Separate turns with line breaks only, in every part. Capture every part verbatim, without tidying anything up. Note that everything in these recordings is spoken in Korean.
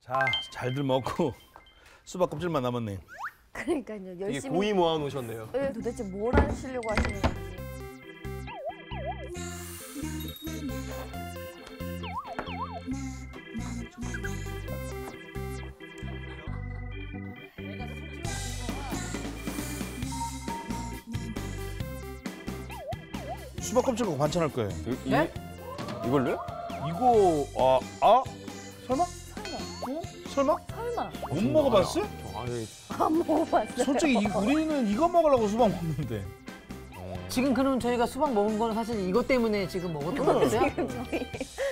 자, 잘들 먹고 수박 껍질만 남았네.
그러니까요. 열심히.
이게 고이 모아 놓으셨네요.
네, 도대체 뭘 하시려고 하시는 건지.
수박 껍질 갖고 반찬할 거예요.
이,
네?
이, 이걸로요?
이거 아, 아? 설마?
설마?
설마?
설마?
못 먹어봤어?
아니,
안 먹어봤어요.
솔직히 이, 우리는 이거 먹으려고 수박 먹는데.
지금 그럼 저희가 수박 먹은 거는 사실 이것 때문에 지금 먹었던 거예요?
지금 저희.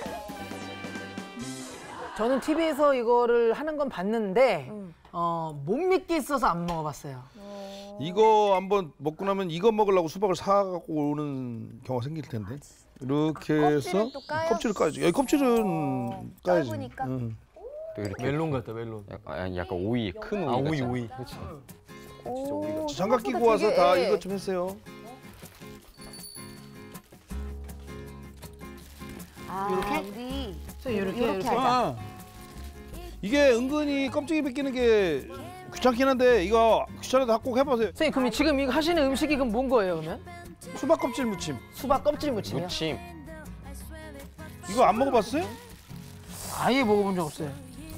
저는 티비에서 이거를 하는 건 봤는데
음.
어, 못 믿겠어서 안 먹어봤어요.
어...
이거 한번 먹고 나면 이거 먹으려고 수박을 사갖고 오는 경우가 생길 텐데. 이렇게
아,
해서
껍질은 또 까요?
껍질을 까야지. 여기 껍질은
어,
까야지.
짧으니까?
응.
또 이렇게
멜론 같다 멜론.
약간, 아니, 약간 오이, 큰
아
오이
오이
같잖아.
오이.
그렇지.
오,
장갑 끼고
생각보다
와서
되게,
다
예.
이것 좀 했어요.
아,
이렇게?
우리
선생님, 이렇게,
이렇게
이렇게.
하자.
아, 이게 은근히 껍질이 벗기는 게 귀찮긴 한데 이거 귀찮아도 꼭 해보세요.
선생님 그럼 지금 이거 하시는 음식이 그럼 뭔 거예요 그러면?
수박 껍질 무침.
수박 껍질 무침이요?
무침.
이거 안 먹어봤어요?
아예 먹어본 적 없어요.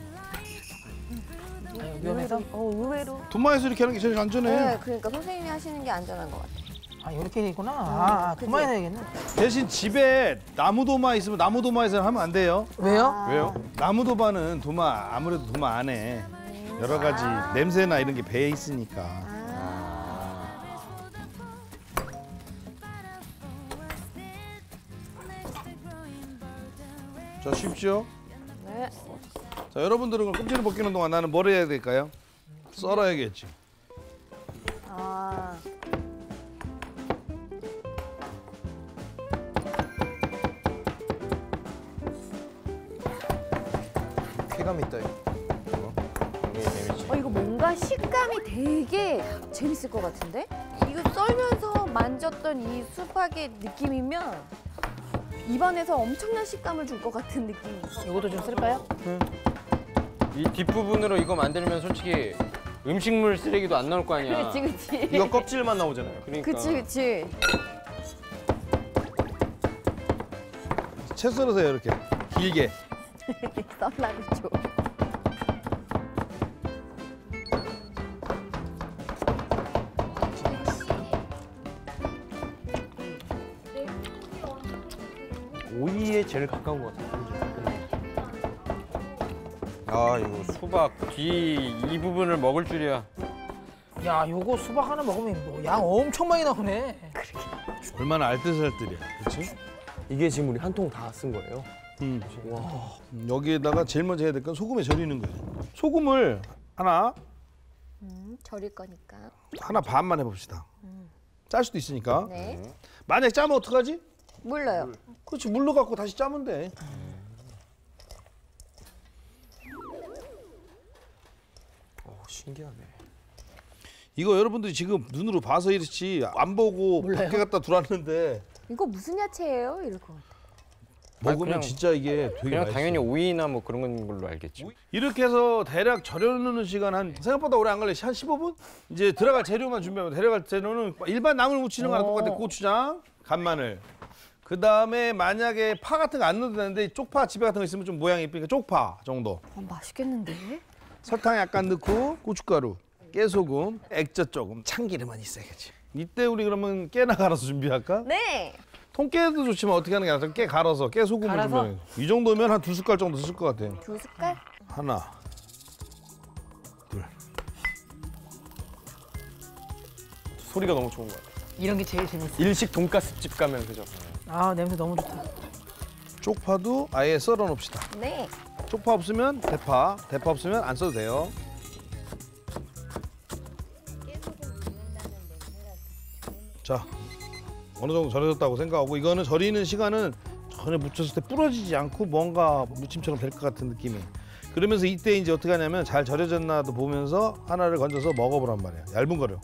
아유, 위험해서?
어, 의외로.
돈마에서 이렇게 하는 게 제일 안전해.
네, 그러니까 선생님이 하시는 게 안전한 것 같아요.
아 이렇게 돼 있구나. 아, 아
그치?
그만 해야겠네.
대신 집에 나무 도마 있으면 나무 도마에서 하면 안 돼요.
왜요?
아,
왜요?
나무 도마는 도마 아무래도 도마 안에 여러 가지
아.
냄새나 이런 게 배어 있으니까.
아.
자, 쉽죠?
네.
자, 여러분들은 껍질을 벗기는 동안 나는 뭘 해야 될까요? 썰어야겠지.
아.
쾌감 있다 이거.
이게 재밌지.
어, 이거 뭔가 식감이 되게 재밌을 것 같은데? 이거 썰면서 만졌던 이 수박의 느낌이면 입안에서 엄청난 식감을 줄 것 같은 느낌이 있어.
이것도 좀 쓸까요?
이 뒷부분으로 이거 만들면 솔직히 음식물 쓰레기도 안 나올 거 아니야.
그렇지, 그렇지.
이거 껍질만 나오잖아요.
그러니까.
그치, 그치.
채 썰으세요, 이렇게. 길게.
썰라고 줘.
오이에 제일 가까운 것 같아요.
아, 이거 수박 뒤 이 부분을 먹을 줄이야.
야 요거 수박 하나 먹으면 뭐 양 엄청 많이 나오네.
얼마나 알뜰살뜰이야, 그렇지?
이게 지금 우리 한 통 다 쓴 거예요.
음.
와.
음, 여기에다가 제일 먼저 해야 될 건 소금에 절이는 거예요. 소금을 하나,
음, 절일 거니까.
하나 반만 해봅시다. 짤 수도 있으니까.
네.
만약 짜면 어떡하지?
물러요.
그렇지, 물로 갖고 다시 짜면 돼.
오, 신기하네.
이거 여러분들이 지금 눈으로 봐서 이렇지 안 보고
몰라요?
밖에 갖다 두놨는데
이거 무슨 야채예요? 이럴 것 같아.
먹으면
그냥-
진짜 이게 되게
그냥
맛있어.
당연히 오이나 뭐 그런 건 걸로 알겠지.
이렇게 해서 대략 절여놓는 시간 한 생각보다 오래 안 걸려. 한 십오 분? 이제 들어갈 재료만 준비하면 데려갈 재료는 일반 나물 무치는 거랑
어.
똑같아. 고추장, 간마늘. 그 다음에 만약에 파 같은 거 안 넣어도 되는데 쪽파 집에 같은 거 있으면 좀 모양이 이쁘니까 쪽파 정도.
아, 맛있겠는데?
설탕 약간 넣고 고춧가루, 깨소금, 액젓 조금, 참기름만 있어야겠지. 이때 우리 그러면 깨나 갈아서 준비할까?
네.
통깨도 좋지만 어떻게 하는 게 낫죠? 깨 갈아서 깨 소금을
갈아서?
준비해. 이 정도면 한 두 숟갈 정도 쓸 것 같아.
두 숟갈?
하나, 둘.
소리가 너무 좋은 것 같아요.
이런 게 제일 재밌어.
일식 돈가스 집 가면 그죠?
아 냄새 너무 좋다.
쪽파도 아예 썰어 놓읍시다.
네.
쪽파 없으면 대파, 대파 없으면 안 써도 돼요. 자, 어느 정도 절여졌다고 생각하고 이거는 절이는 시간은 전에 묻혔을 때 부러지지 않고 뭔가 무침처럼 될 것 같은 느낌이. 그러면서 이때 이제 어떻게 하냐면 잘 절여졌나도 보면서 하나를 건져서 먹어보란 말이야. 얇은 거를.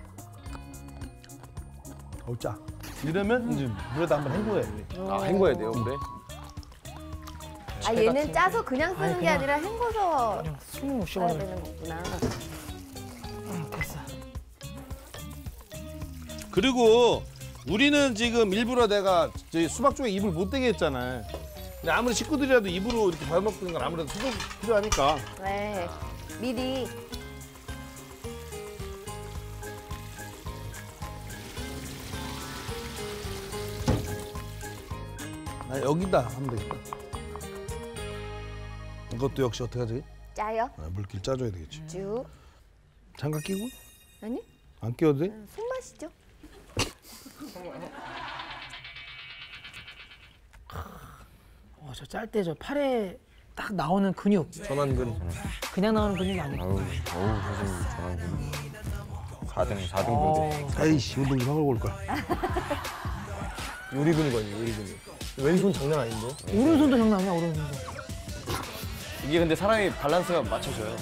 어우 짜. 이러면 이제 물에다 한번 헹궈야 돼.
아, 헹궈야 돼요, 물에?
아 얘는 짜서 그냥 쓰는
아니,
게
그냥-
아니라 헹궈서
그냥 숨을
써야
쉬어야
되는 거구나.
응, 됐어.
그리고 우리는 지금 일부러 내가 저희 수박 쪽에 입을 못 대게 했잖아. 근데 아무리 식구들이라도 입으로 이렇게 밥 먹는 건 아무래도 수도 필요하니까.
네. 미리
아, 여기다 하면 되겠다. 이것도 역시 어떻게 하지?
짜요.
아, 물길 짜줘야 되겠지.
쭉.
장갑 끼고?
아니?
안 끼워도 돼?
손맛이죠.
어, 저 짤 때 저 팔에 딱 나오는 근육.
전완근.
그냥 나오는 근육이 아니고.
아우, 어우, 선생님 전화기. 사 등, 사 등
어,
분들.
아이씨 운동 좀 하고 올 거야.
요리 근육 아니에요, 요리 근육. 왼손 장난 아닌데?
오른손도 장난 아니야, 오른손도.
이게 근데 사람이 밸런스가 맞춰져요.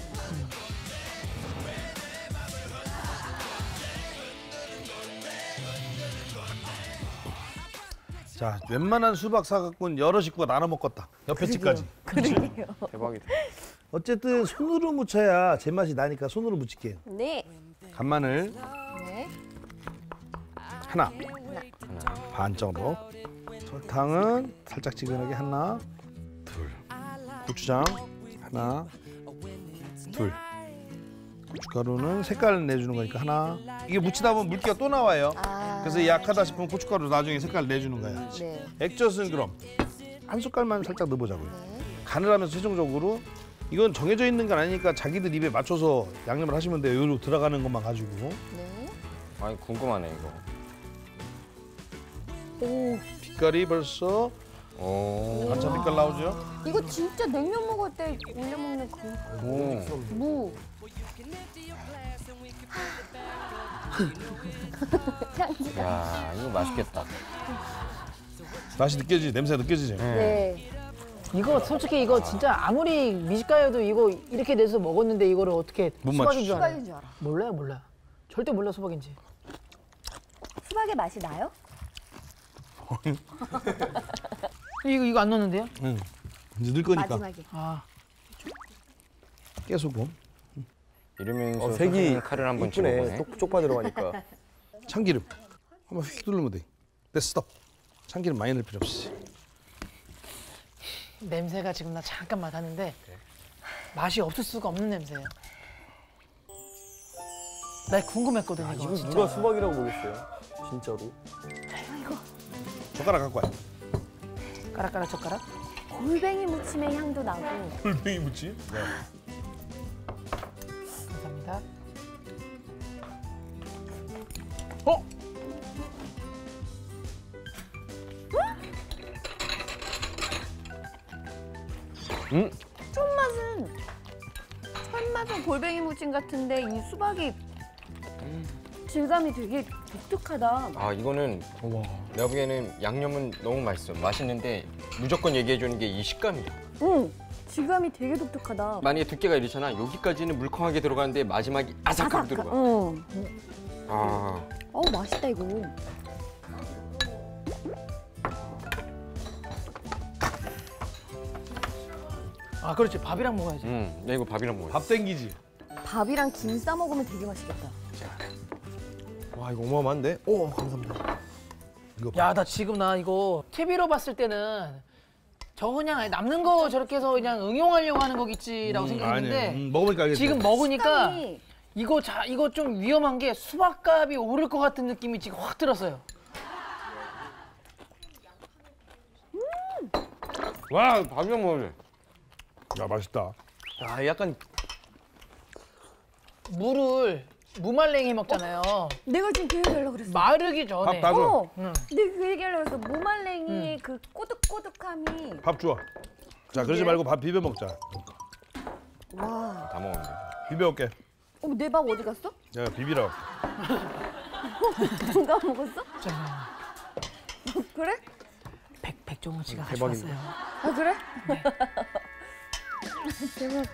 자, 웬만한 수박 사갖고는 여러 식구가 나눠 먹겠다. 옆에 집까지.
그러게요.
대박이다.
어쨌든 손으로 묻혀야 제맛이 나니까 손으로 묻힐게요.
네.
간마늘
네.
하나, 반 정도. 설탕은 살짝 지근하게 하나, 둘. 고추장 하나, 둘. 고춧가루는 색깔 내주는 거니까 하나. 이게 묻히다 보면 물기가 또 나와요.
아.
그래서 약하다 싶으면 고춧가루 나중에 색깔 내주는 거야.
네.
액젓은 그럼 한 숟갈만 살짝 넣어보자고요.
네.
간을 하면서 최종적으로 이건 정해져 있는 건 아니니까 자기들 입에 맞춰서 양념을 하시면 돼요. 요로 들어가는 것만 가지고.
네.
아니, 궁금하네, 이거.
오.
빛깔이 벌써
오.
반찬 빛깔 나오죠?
이거 진짜 냉면 먹을 때 올려 먹는 그
오.
무.
야, 이거 맛있겠다.
맛이 느껴지지? 냄새 느껴지지?
네.
이거 솔직히 이거 진짜 아무리 미식가여도 이거 이렇게 내서 먹었는데 이거를 어떻게
못
수박인
맞추죠.
줄 알아요?
수박인 줄 알아.
몰라요, 몰라요. 절대 몰라 수박인지.
수박의 맛이 나요?
이거 이거 안 넣었는데요?
응. 이제 넣을 거니까.
마지막에.
아,
깨소금,
이러면서
어, 색이
선생님 칼을 한번
이쁘네.
집어보네.
쪽, 쪽파 들어가니까.
참기름. 한번 휙 누르면 돼. 됐어, 스톱. 참기름 많이 넣을 필요 없이.
냄새가 지금 나 잠깐 맡았는데 맛이 없을 수가 없는 냄새예요. 나 궁금했거든요. 이거
이거
진짜.
누가 수박이라고 모르겠어요. 진짜로.
젓가락 갖고 와요.
까락까락 젓가락.
골뱅이 무침의 향도 나고.
골뱅이 무침? 네.
감사합니다.
어?
음?
첫 맛은 첫 맛은 골뱅이 무침 같은데 이 수박이 질감이 되게 독특하다.
아, 이거는 내가 보기에는 양념은 너무 맛있어. 맛있는데 무조건 얘기해주는 게 이 식감이야.
응. 질감이 되게 독특하다.
만약에 두께가 이렇잖아. 여기까지는 물컹하게 들어가는데 마지막이 아삭하게 들어가.
응.
아,
어우 맛있다 이거.
아, 그렇지. 밥이랑 먹어야지.
음, 야, 이거 밥이랑 먹어.
밥 땡기지?
밥이랑 김 싸 먹으면 되게 맛있겠다.
와, 이거 어마어마한데? 오, 감사합니다.
이거 봐.
야, 나 지금 나 이거 티비로 봤을 때는 저 그냥 아예 남는 거 저렇게 해서 그냥 응용하려고 하는 거겠지라고 생각했는데
아니, 음, 먹어보니까 알겠어.
지금 먹으니까
식감이
이거 자 이거 좀 위험한 게 수박값이 오를 것 같은 느낌이 지금 확 들었어요.
와, 밥이랑 먹을래.
야, 맛있다.
야, 약간
물을 무말랭이 먹잖아요.
내가 지금 그 얘기하려고 그랬어.
마르기 전에.
밥 다 줘.
어.
응.
내가 그 얘기하려고 그랬어. 무말랭이의 그 꼬득꼬득함이.
밥 줘. 자, 그러지 말고 밥 비벼 먹자.
와.
다 먹었는데.
비벼 올게.
어, 내 밥 어디 갔어?
내가 비비라.
누가 먹었어?
자,
그래?
백 백종원 씨가
대박이네.
가져왔어요.
아 그래? 대박.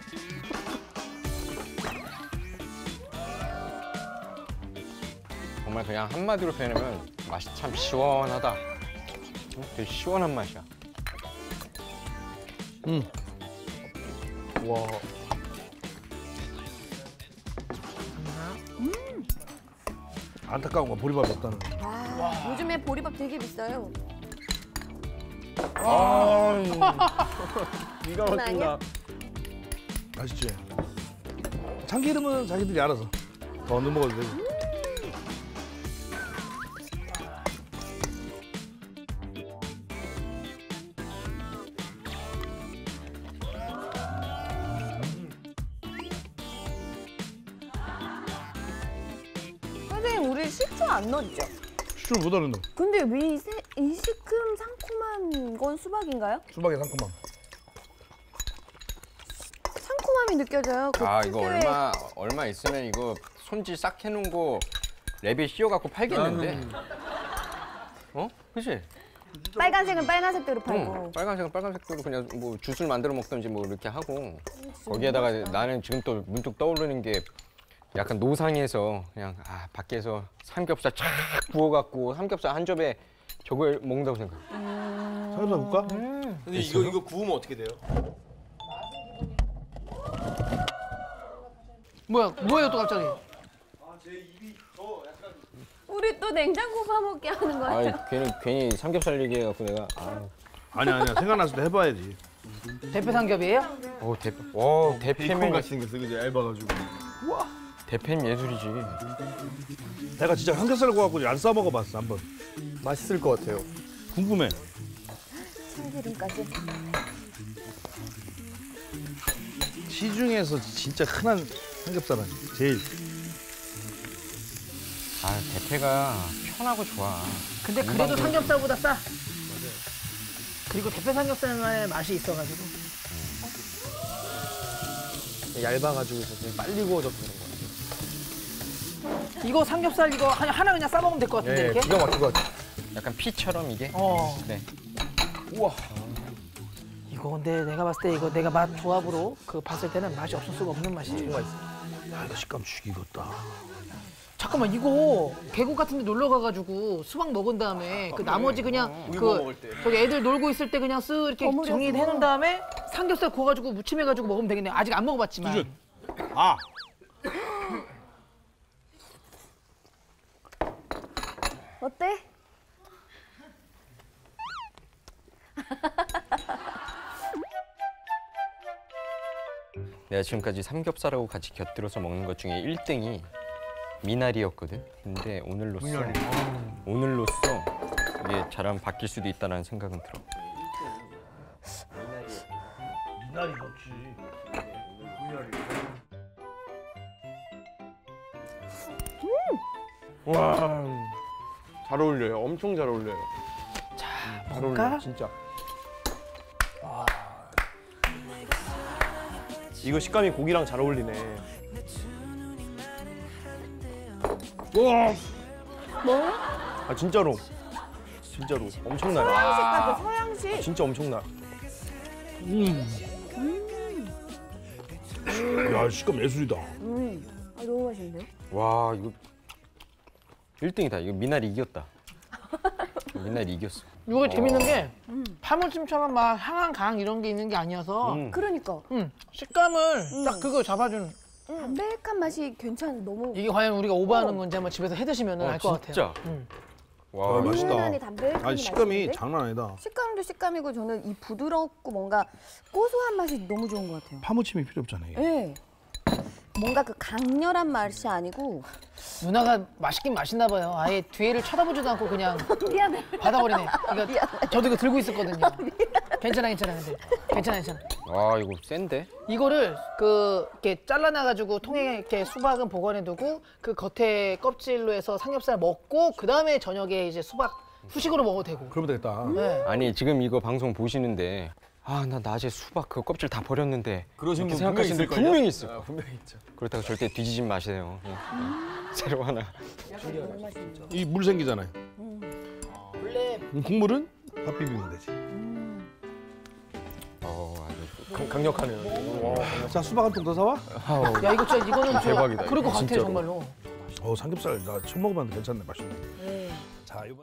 정말 그냥 한마디로 표현하면 맛이 참 시원하다. 음, 되게 시원한 맛이야.
응.
와.
안타까운 건 보리밥이 없다는 거.
와, 요즘에 보리밥 되게 비싸요.
아. 기가
장난 아니야?
막힌다.
맛있지? 참기름은 자기들이 알아서 더 넣어 먹어도 되고.
선생님, 우리 식초 안 넣었죠?
식초를 못 알아듣는
근데 왜 이, 세, 이 시큼 상콤한 건 수박인가요?
수박의 상큼함.
상콤함이 느껴져요. 그
아 이거
특유의-
얼마 얼마 있으면 이거 손질 싹 해놓은 거 랩에 씌워갖고 팔겠는데? 어? 그치?
빨간색은 빨간색대로 팔고.
응. 빨간색은 빨간색으로 그냥 뭐 주스를 만들어 먹든지 뭐 이렇게 하고 거기에다가 나는 지금 또 문득 떠오르는 게 약간 노상에서 그냥 아 밖에서 삼겹살 쫙 구워갖고 삼겹살 한 접에 저걸 먹는다고 생각.
삼겹살 볼까?
근데 이거 이거 구우면 어떻게 돼요?
뭐야 뭐예요 또 갑자기?
우리 또 냉장고 파먹게 하는 거예요?
아 괜히 괜히 삼겹살 얘기해갖고 내가 아,
아니야 아니야 생각났을 때 해봐야지.
대패 삼겹이에요?
어 대패, 와 대패면
같이 생겼어, 그지? 얇아가지고.
대패는 예술이지.
내가 진짜 삼겹살 구워갖고 안 싸 먹어봤어 한번.
맛있을 것 같아요.
궁금해.
참기름까지.
시중에서 진짜 흔한 삼겹살은 제일.
아 대패가 편하고 좋아.
근데 그래도 삼겹살보다 싸. 그리고 대패 삼겹살만의 맛이 있어가지고.
얇아가지고 좀 빨리 구워져서 그런 거
이거 삼겹살 이거 하나, 하나 그냥 싸 먹으면 될 것 같은데
같아요.
이렇게?
기가 막힌 것 같아요.
약간 피처럼 이게.
어.
네.
우와.
이거 근데 내가 봤을 때 이거 내가 맛 조합으로 그 봤을 때는 맛이 없을 수가 없는 맛이에요.
야 이거 식감 죽이겠다.
잠깐만 이거 계곡 같은 데 놀러 가가지고 수박 먹은 다음에 그 나머지 그냥
우리
그
먹을 때.
저기 애들 놀고 있을 때 그냥 쓱 이렇게
버무려서.
정리해 놓은 다음에 삼겹살 구워가지고 무침해가지고 먹으면 되겠네. 아직 안 먹어봤지만.
수준. 아
어때?
내가 지금까지 삼겹살하고 같이 곁들여서 먹는 것 중에 일 등이 미나리였거든. 근데 오늘로써 오늘로써 이게 잘하면 바뀔 수도 있다는 생각은 들어.
미나리 넣지.
와. 잘 어울려요. 엄청 잘 어울려요.
자,
잘
먹을까?
어울려요, 진짜. 이거 식감이 고기랑 잘 어울리네.
와
뭐?
아 진짜로. 진짜로 엄청나요.
서양식 같아, 서양식.
진짜 엄청나.
음. 야 식감 예술이다.
음, 아, 너무 맛있는데요?
와 이거 일 등이다. 이거 미나리 이겼다. 미나리 이겼어.
이거 재밌는 게 파무침처럼 막 향한 강 이런 게 있는 게 아니어서
음.
그러니까
음, 식감을 딱 그거 잡아주는.
담백한 맛이 괜찮아. 너무
이게 과연 우리가 오버하는 건지 한번 집에서 해 드시면 알 것 같아요.
진짜.
음.
와
아, 맛있다.
은은하니 담백한
아니 식감이 장난 아니다.
식감도 식감이고 저는 이 부드럽고 뭔가 고소한 맛이 너무 좋은 것 같아요.
파무침이 필요 없잖아요. 이게.
네. 뭔가 그 강렬한 맛이 아니고
누나가 맛있긴 맛있나 봐요. 아예 뒤에를 쳐다보지도 않고 그냥
미안해.
받아버리네. 그러니까 저도 이거 들고 있었거든요. 괜찮아, 괜찮아, 근데 괜찮아, 괜찮아.
와 이거 센데?
이거를 그 이렇게 잘라놔가지고 통에 이렇게 수박은 보관해두고 그 겉에 껍질로 해서 삼겹살 먹고 그 다음에 저녁에 이제 수박 후식으로 먹어도 되고.
그러면 되겠다.
네.
아니 지금 이거 방송 보시는데 아 나 낮에 수박 그 껍질 다 버렸는데
그러신
이렇게
분 분명히
생각하시는
있을걸요?
분명히 있어.
아, 분명히 있죠.
그렇다고 절대 뒤지지 마세요. 새로 하나.
이 물 생기잖아요.
원래
음, 국물은 밥 비비면 되지.
어 아주
강, 강력하네요.
자 수박 한 통 더 사와?
야 이거 진짜 이거는 진짜
대박이다,
그럴 것
이거
같아
진짜로.
정말로.
어 삼겹살 나 처음 먹어봤는데 괜찮네 맛있네. 자 이번.